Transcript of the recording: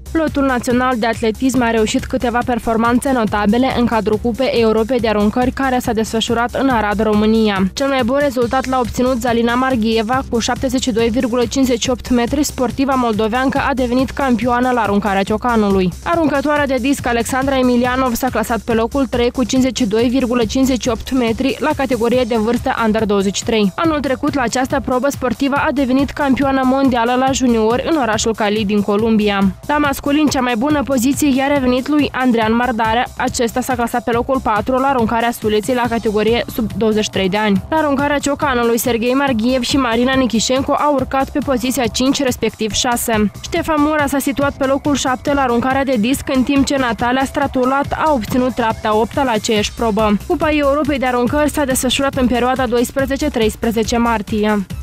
Lotul național de atletism a reușit câteva performanțe notabile în cadrul Cupei Europei de aruncări care s-a desfășurat în Arad, România. Cel mai bun rezultat l-a obținut Zalina Marghieva cu 72,58 metri. Sportiva moldoveancă a devenit campioană la aruncarea ciocanului. Aruncătoarea de disc Alexandra Emilianov s-a clasat pe locul 3 cu 52,58 metri la categorie de vârstă Under 23. Anul trecut, la această probă sportivă a devenit campioană mondială la juniori în orașul Cali din Columbia. La masculin, cea mai bună poziție i-a revenit lui Andrean Mardare. Acesta s-a clasat pe locul 4 la aruncarea suliței la categorie sub 23 de ani. La aruncarea ciocanului, Serghei Marghiev și Marina Nichișenko au urcat pe poziția 5, respectiv 6. Ștefan Mura s-a situat pe locul 7 la aruncarea de disc, în timp ce Natalia Stratulat a obținut treapta 8-a la aceeași probă. Cupa Europei de aruncări s-a desfășurat în perioada 12-13 martie.